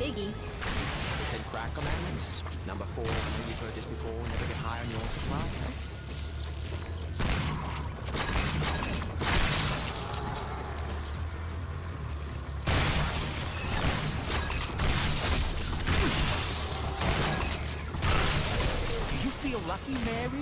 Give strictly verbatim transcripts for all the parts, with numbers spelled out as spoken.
Biggie. The Ten Crack Commandments. Number four, I know you've heard this before, never get high on your own supply. Do you feel lucky, Mary?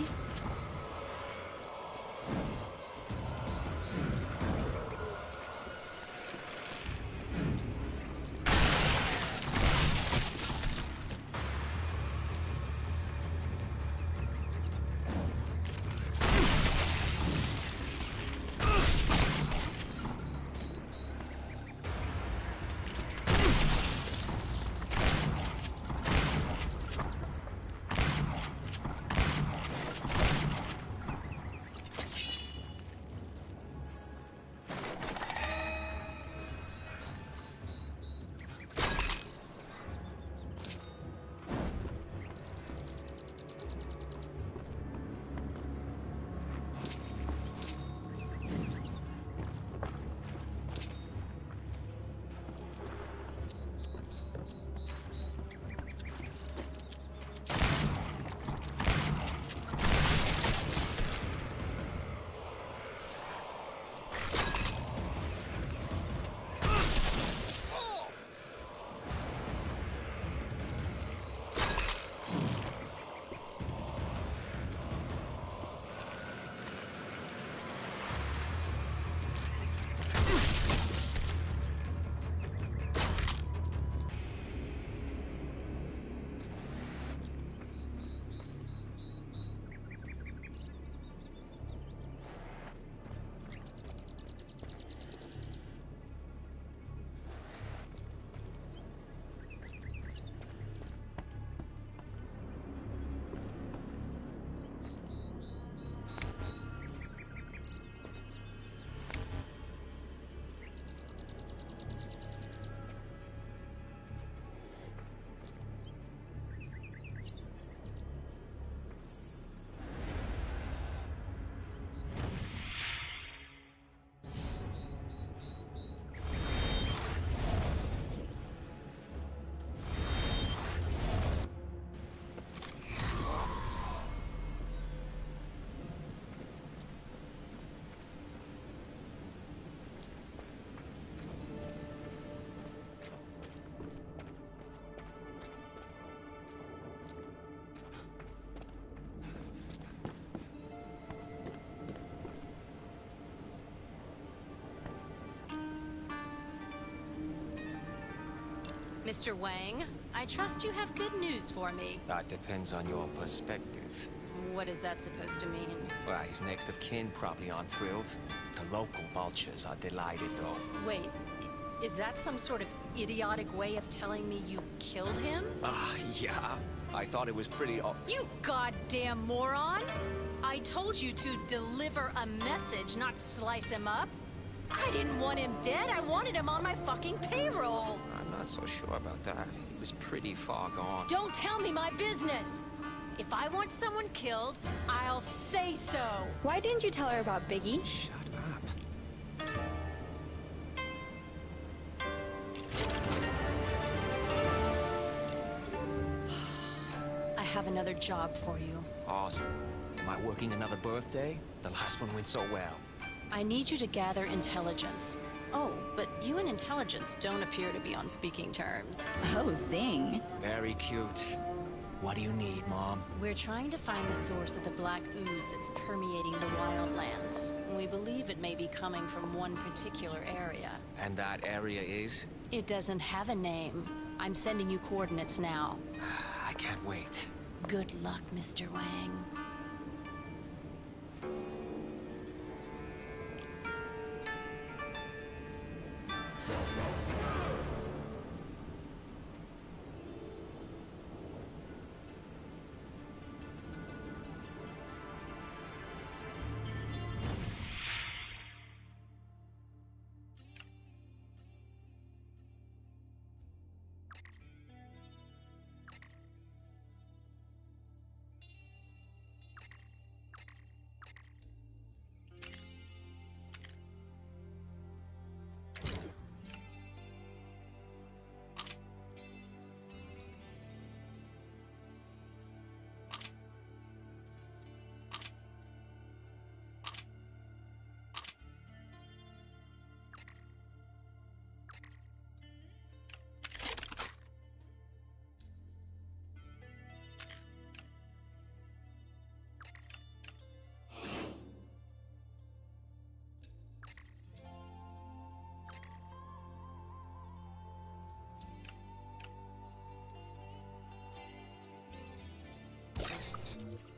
Mister Wang, I trust you have good news for me. That depends on your perspective. What is that supposed to mean? Well, his next of kin probably aren't thrilled. The local vultures are delighted, though. Wait, is that some sort of idiotic way of telling me you killed him? Ah, uh, yeah. I thought it was pretty o- You goddamn moron! I told you to deliver a message, not slice him up. I didn't want him dead, I wanted him on my fucking payroll! I'm not so sure about that. He was pretty far gone. Don't tell me my business! If I want someone killed, I'll say so! Why didn't you tell her about Biggie? Shut up. I have another job for you. Awesome. Am I working another birthday? The last one went so well. I need you to gather intelligence. Oh, but you and intelligence don't appear to be on speaking terms. Oh, zing. Very cute. What do you need, Mom? We're trying to find the source of the black ooze that's permeating the wildlands. We believe it may be coming from one particular area. And that area is? It doesn't have a name. I'm sending you coordinates now. I can't wait. Good luck, Mister Wang. Bye.